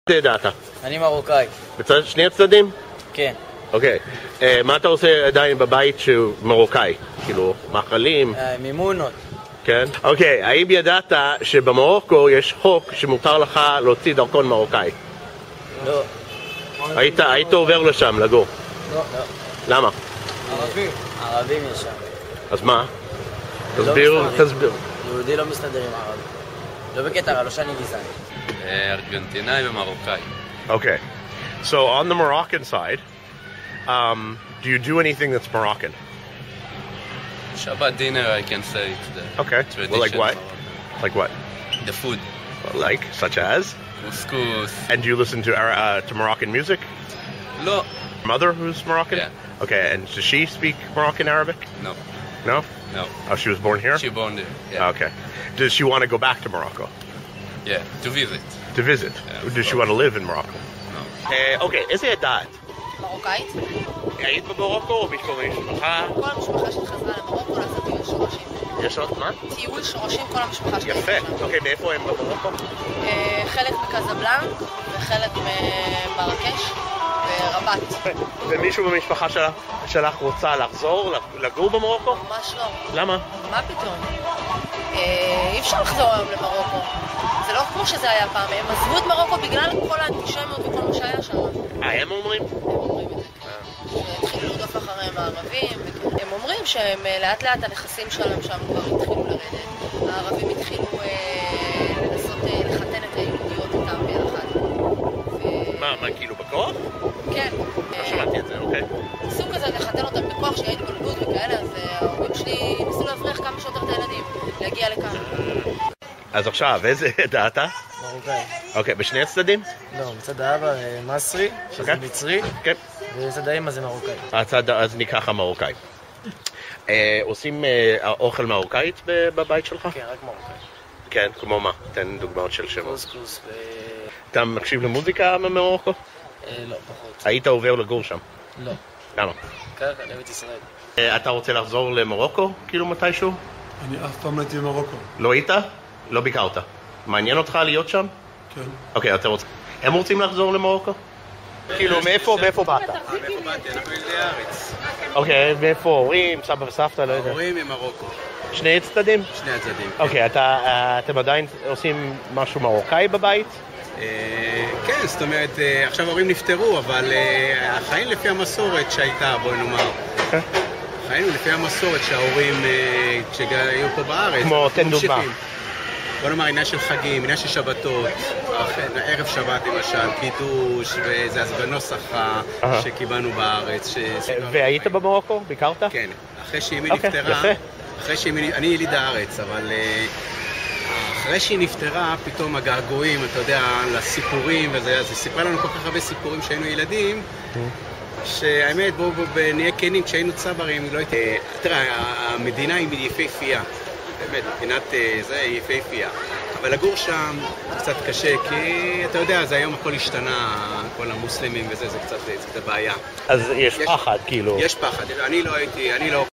ידעת? אני מרוקאי. בצד שני הצדדים? כן. אוקיי. מה אתה עושה עדיין בבית שהוא מרוקאי? כאילו, מאכלים? מימונות. כן? אוקיי, האם ידעת שבמרוקו יש חוק שמותר לך להוציא דרכון מרוקאי? לא. היית עובר לשם לגור? לא, לא. למה? ערבים יש שם. אז מה? תסביר. יהודי לא מסתדר עם ערבי. לא בקטע רע, לא שאני גזעני. ארגנטינאי ומרוקאי. Okay. So on the Moroccan side, do you do anything that's Moroccan? Shabbat dinner, I can say it's the Okay. tradition. Well, like what? Like what? The food. Like, such as? Couscous. And do you listen to Moroccan music? No. Mother who's Moroccan? Yeah. Okay, and does she speak Moroccan Arabic? No. No? No. Oh, she was born here? She born there. Yeah. Okay. Does she want to go back to Morocco? Yeah. To visit. To visit? Yeah, Does she want to live in Morocco? No. אוקיי, איזה ידעת? מרוקאית. היית במרוקו או בשביל משפחה? כל המשפחה שלי חזרה למרוקו לעשות טיול שורשים. יש עוד מה? טיול שורשים כל המשפחה שלי. יפה. אוקיי, מאיפה הם במרוקו? חלק מקזבלנק וחלק ממרקש ורבת. ומישהו במשפחה שלך רוצה לחזור, לגור במרוקו? ממש לא. למה? מה פתאום? אי אפשר לחזור היום למרוקו. זה לא כמו שזה היה פעם. הם עזבו את מרוקו בגלל כל האנטישמיות וכל מה שהיה שם. הם אומרים? הם אומרים את זה. שהתחילו לרדוף אחריהם הערבים. הם אומרים שהם לאט לאט הנכסים שלהם שם כבר התחילו לרדת. הערבים התחילו לנסות לחתן את היהודיות איתם ביחד. מה, כאילו בכוח? כן. לא שמעתי את זה, אוקיי. סוג כזה לחתן אותם בכוח שהיית בלגוד וכאלה, אז ההורים שלי ניסו להבריח כמה שיותר את הילדים, להגיע לכאן. אז עכשיו, איזה ידעת? מרוקאי. אוקיי, בשני הצדדים? לא, מצד האבא מסרי, שזה מצרי, כן. ובצד האמא זה מרוקאי. אז ניקח המרוקאי. עושים אוכל מרוקאית בבית שלך? כן, רק מרוקאי. כן, כמו מה? תן דוגמאות של שמות. קוסקוס ו... אתה מקשיב למוזיקה ממרוקו? לא, פחות. היית עובר לגור שם? לא. למה? ככה, לארץ ישראל. אתה רוצה לחזור למרוקו, כאילו מתישהו? אני אף פעם לא הייתי במרוקו. לא היית? לא ביקרת. מעניין אותך להיות שם? כן. אוקיי, אתה רוצה... הם רוצים לחזור למרוקו? כאילו, מאיפה באת? מאיפה באתי? אנחנו ילידי הארץ. אוקיי, מאיפה הורים, סבא וסבתא, לא יודע. ההורים ממרוקו. שני הצדדים? שני הצדדים. אוקיי, אתם עדיין עושים משהו מרוקאי בבית? כן, זאת אומרת, עכשיו ההורים נפטרו, אבל החיים לפי המסורת שהייתה, בואי נאמר. חיינו לפי המסורת שההורים, כשהיו פה בארץ, כמו, תן דוגמה. בוא נאמר, עניין של חגים, עניין של שבתות, ערב שבת למשל, קידוש, וזה אז בנוסח שקיבלנו בארץ. והיית במרוקו? ביקרת? כן, אחרי שאמי נפטרה, אני יליד הארץ, אבל אחרי שהיא נפטרה, פתאום הגעגועים, אתה יודע, לסיפורים וזה, אז היא סיפרה לנו כל כך הרבה סיפורים שהיינו ילדים, שהאמת, בואו נהיה כנים, כשהיינו צברים, לא הייתה... תראה, המדינה היא יפהפייה. באמת, מבחינת זה היא יפהפייה. אבל לגור שם זה קצת קשה, כי אתה יודע, זה היום הכל השתנה, כל המוסלמים וזה, זה קצת בעיה. אז יש פחד, כאילו. יש פחד. אני לא